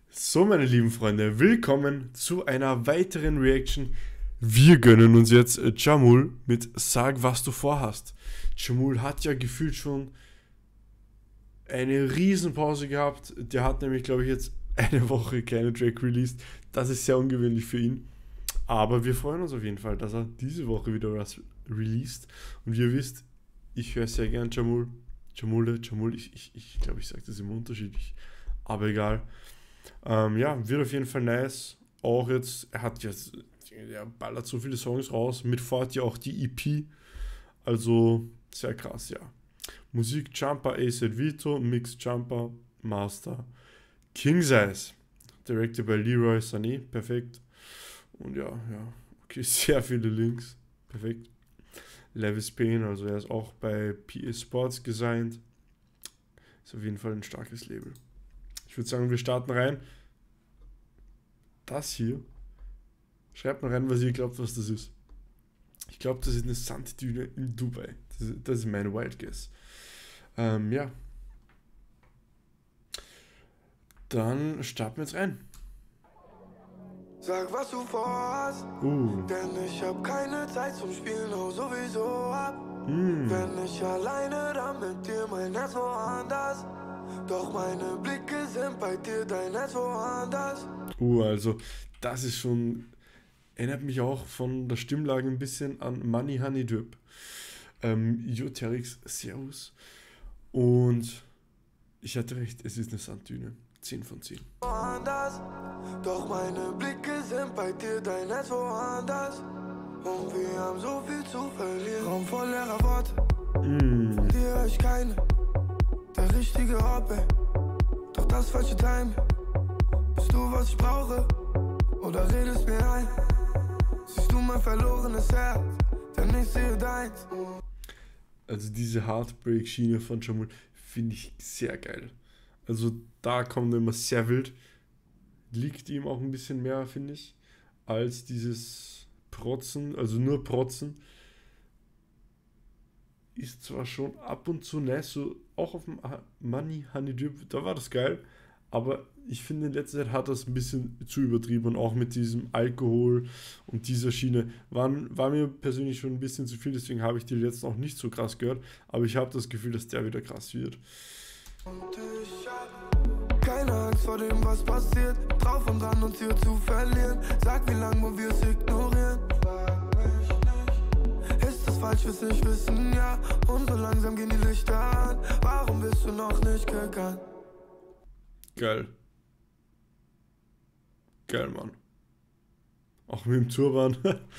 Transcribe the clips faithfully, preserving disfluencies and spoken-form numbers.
So, meine lieben Freunde, willkommen zu einer weiteren Reaction. Wir gönnen uns jetzt äh, Jamul mit Sag, was du vorhast. Jamul hat ja gefühlt schon eine Riesenpause gehabt. Der hat nämlich, glaube ich, jetzt eine Woche keine Track released. Das ist sehr ungewöhnlich für ihn. Aber wir freuen uns auf jeden Fall, dass er diese Woche wieder was released. Und wie ihr wisst, ich höre sehr gern Jamul. Jamule, Jamul, ich glaube, ich, ich, glaub, ich sage das immer unterschiedlich. Aber egal. Ähm, ja, wird auf jeden Fall nice. Auch jetzt, er hat jetzt, er ballert so viele Songs raus. Mit Fort ja auch die E P. Also sehr krass, ja. Musik Jumper, A Z Vito, Mix Jumper, Master, King Size. Directed by Leroy Sané, perfekt. Und ja, ja, okay, sehr viele Links, perfekt. Levis Payne, also er ist auch bei P A Sports gesigned. Ist auf jeden Fall ein starkes Label. Ich würde sagen, wir starten rein. Das hier. Schreibt mal rein, was ihr glaubt, was das ist. Ich glaube, das ist eine Sanddüne in Dubai. Das ist, das ist mein Wild Guess. Ähm, ja. Dann starten wir jetzt rein. Sag, was du vorhast, Uh. denn ich hab keine Zeit zum Spielen, hau sowieso ab. Mm. Wenn ich alleine, dann mit dir, mein Herz woanders. Doch meine Blicke sind bei dir, dein Herz woanders. Uh, also das ist schon, erinnert mich auch von der Stimmlage ein bisschen an Money Honey Drip. Ähm, Joterix, Servus. Und ich hatte recht, es ist eine Sanddüne. zehn von zehn. Woanders. Doch meine Blicke sind bei dir, dein Herz woanders. Und wir haben so viel zu verlieren. Raum voll leerer Worte, Mm. dir hör ich keine. Der richtige Ort, ey. Doch das falsche Time. Bist du, was ich brauche? Oder redest mir ein? Siehst du mein verlorenes Herz? Denn ich sehe deins. Also diese Heartbreak-Schiene von Jamul finde ich sehr geil. Also da kommt er immer sehr wild. Liegt ihm auch ein bisschen mehr, finde ich, als dieses Protzen, also nur Protzen. Ist zwar schon ab und zu nice, so auch auf dem Money Honey Drip, da war das geil, aber ich finde in letzter Zeit hat das ein bisschen zu übertrieben und auch mit diesem Alkohol und dieser Schiene waren, war mir persönlich schon ein bisschen zu viel, deswegen habe ich die letzten auch nicht so krass gehört, aber ich habe das Gefühl, dass der wieder krass wird. Und ich hab keine Angst vor dem, was passiert. Drauf und dran, uns hier zu verlieren. Sag, wie lange wollen wir es ignorieren? Frag mich nicht. Ist das falsch, wir's nicht wissen, ja. Und so langsam gehen die Lichter an. Warum bist du noch nicht gegangen? Geil. Geil, Mann. Auch mit dem Turban.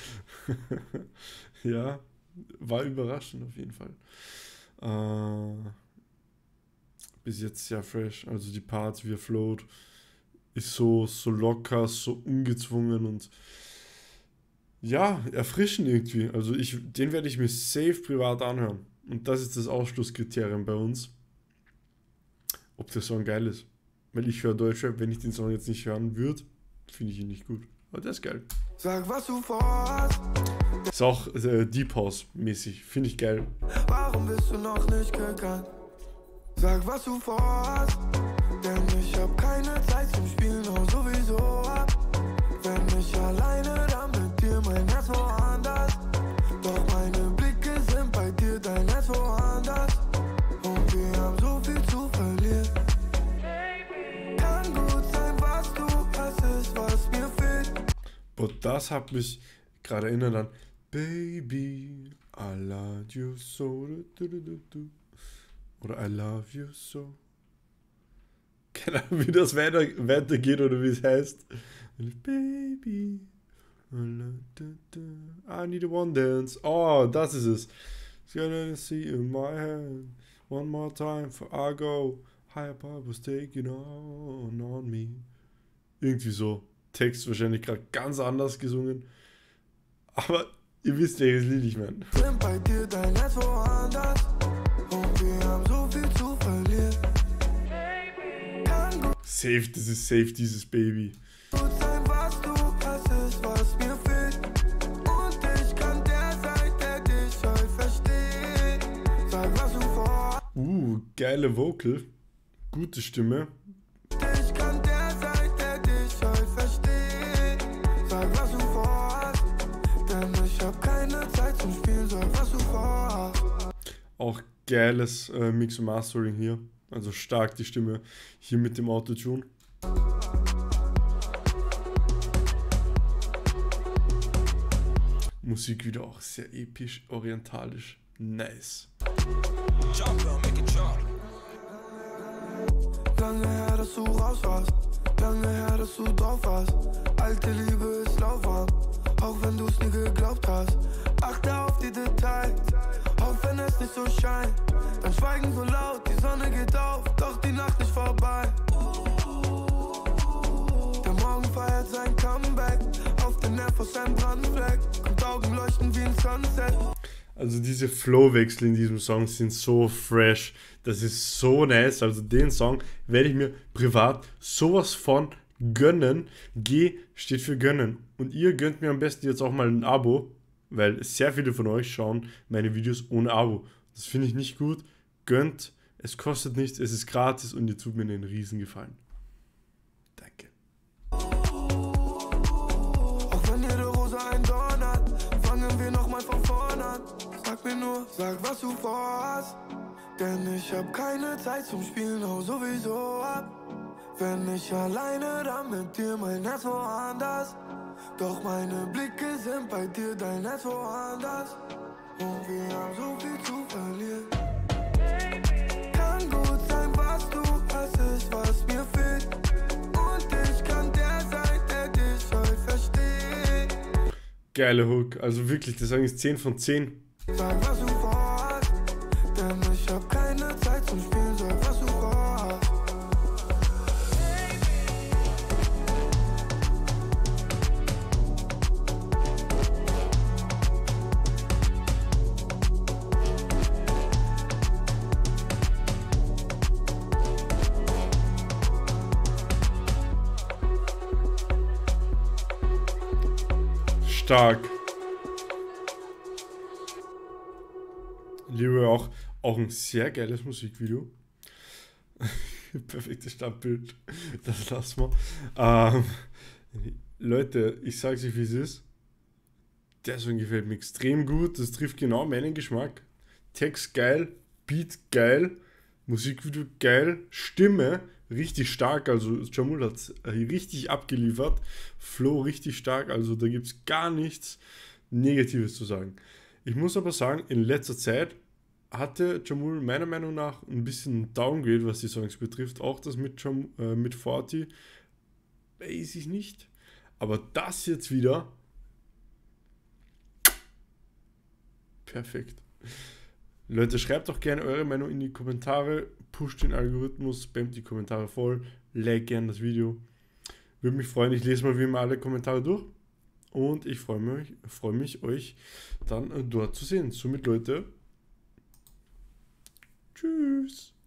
Ja, war überraschend auf jeden Fall. Äh... Bis jetzt sehr fresh, also die Parts, wie er float, ist so, so locker, so ungezwungen und ja, erfrischend irgendwie. Also ich, den werde ich mir safe privat anhören. Und das ist das Ausschlusskriterium bei uns, ob der Song geil ist. Weil ich höre Deutschrap, wenn ich den Song jetzt nicht hören würde, finde ich ihn nicht gut. Aber der ist geil. Sag, was du vorhast. Ist auch äh, Deep House mäßig, finde ich geil. Warum bist du noch nicht gegangen? Sag, was du vorhast, denn ich hab keine Zeit zum Spielen, hau sowieso ab. Wenn ich alleine, dann mit dir, mein Herz woanders. Doch meine Blicke sind bei dir, dein Herz woanders. Und wir haben so viel zu verlieren. Kann gut sein, was du hast, ist, was mir fehlt. Boah, das hat mich gerade erinnert an Baby, I love you so. Du, du, du, du. Oder I love you so. Keine Ahnung, wie das weiter, weitergeht oder wie es heißt. Baby. I need a one dance. Oh, das ist es. It's gonna see in my hand. One more time for I go. Higher purpose taking on on me. Irgendwie so. Text wahrscheinlich gerade ganz anders gesungen. Aber ihr wisst, welches Lied ich meine. Bin bei dir, dein Herz woanders. Und wir haben so viel zu verlieren. Kann gut Safe, das ist safe, dieses Baby. sein, was du hast, ist, was mir fehlt. Und ich kann der sein, der dich heute versteht. Sag, was du vorhast. Uh, geile Vocal. Gute Stimme. Ich kann der sein, der geiles äh, Mix und Mastering hier. Also stark die Stimme hier mit dem Autotune. Musik wieder auch sehr episch, orientalisch. Nice. Lange her, dass du raus warst. Lange her, dass du drauf warst. Alte Liebe ist lauwarm, auch wenn du's nie geglaubt hast. Achte auf die Details, auch wenn es nicht so scheint. Dein Schweigen so laut, die Sonne geht auf, doch die Nacht nicht vorbei. Der Morgen feiert sein Comeback, auf den Nerv aus seinem Brandfleck. Und Augen leuchten wie ein Sunset. Also diese Flowwechsel in diesem Song sind so fresh. Das ist so nice. Also den Song werde ich mir privat sowas von gönnen. G steht für gönnen. Und ihr gönnt mir am besten jetzt auch mal ein Abo, weil sehr viele von euch schauen meine Videos ohne Abo. Das finde ich nicht gut. Gönnt, es kostet nichts, es ist gratis und ihr tut mir einen Riesengefallen. Danke. Auch wenn jede Rose ein Dorn hat, fangen wir nochmal von vorne an. Sag mir nur, sag was du vorhast. Denn ich hab keine Zeit zum Spielen, hau sowieso ab. Wenn ich alleine, dann mit dir, mein Herz woanders. Doch meine Blicke sind bei dir, dein Herz woanders. Und wir haben so viel zu verlieren. Kann gut sein, was du hast, ist was mir fehlt. Und ich kann der sein, der dich heute versteht. Geile Hook, also wirklich, der Song ist zehn von zehn. Sag was du vorhast, denn ich hab keine Zeit zum Spielen, sag was du vorhast. Stark. Liebe auch, auch ein sehr geiles Musikvideo. Perfektes Standbild. Das lassen wir. Ähm, Leute, ich sag's euch, wie es ist. Der Song gefällt mir extrem gut. Das trifft genau meinen Geschmack. Text geil, Beat geil, Musikvideo geil, Stimme richtig stark. Also Jamul hat richtig abgeliefert. Flow richtig stark. Also da gibt es gar nichts Negatives zu sagen. Ich muss aber sagen, in letzter Zeit hatte Jamul meiner Meinung nach ein bisschen Downgrade, was die Songs betrifft. Auch das mit, Jam, äh, mit vierzig weiß ich nicht. Aber das jetzt wieder perfekt. Leute, schreibt doch gerne eure Meinung in die Kommentare. Pusht den Algorithmus, spamt die Kommentare voll. Like gerne das Video. Würde mich freuen. Ich lese mal wie immer alle Kommentare durch. Und ich freue mich, freue mich, euch dann dort zu sehen. Somit, Leute, tschüss.